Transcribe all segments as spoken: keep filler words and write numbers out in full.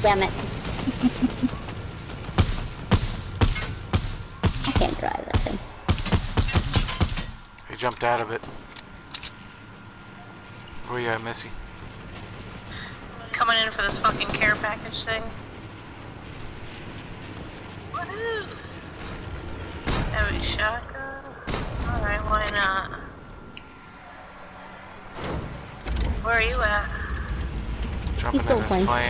damn it. I can't drive that thing. He jumped out of it. Where you at, Missy? Coming in for this fucking care package thing. Woohoo! Heavy shotgun. Alright, why not? Where are you at? Jumping He's still in his playing. plane.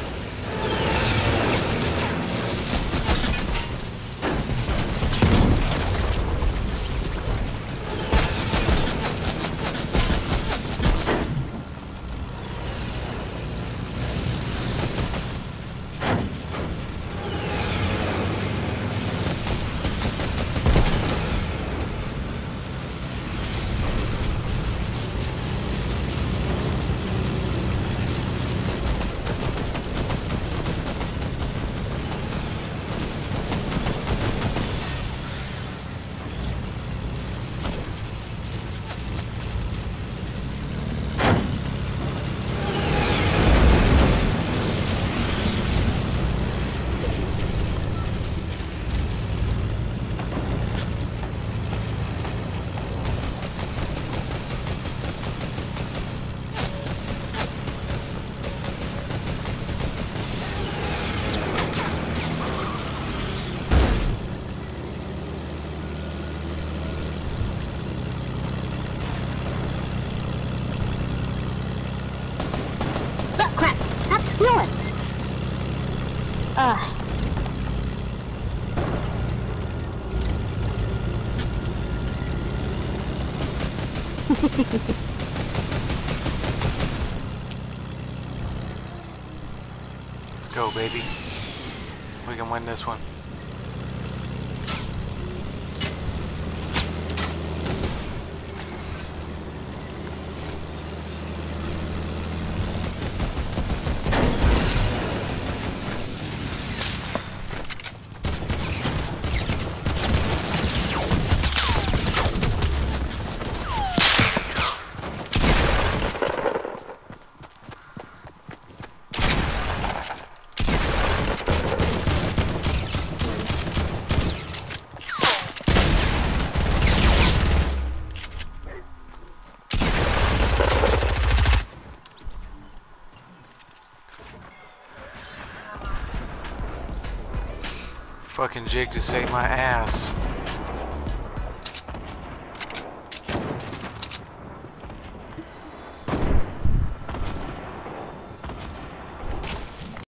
Oh, crap! Stop fueling! Ugh. Let's go, baby. We can win this one. Fucking Jig to save my ass.